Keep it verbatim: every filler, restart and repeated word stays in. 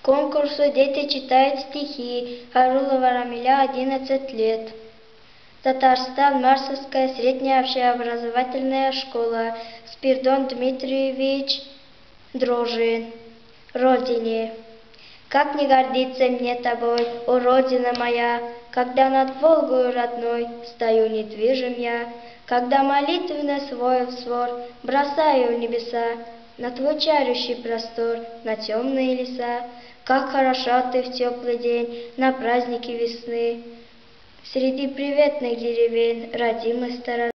Конкурсу дети читают стихи. Харулова Рамиля, одиннадцать лет. Татарстан, Марсовская средняя общеобразовательная школа. Спиридон Дмитриевич Дрожжин. Родине. Как не гордиться мне тобой, о Родина моя, когда над Волгою родной стою недвижим я, когда молитвенно свой взор бросаю в небеса, на твой чарющий простор, на темные леса. Как хороша ты в теплый день, на празднике весны, среди приветных деревень родимой стороны.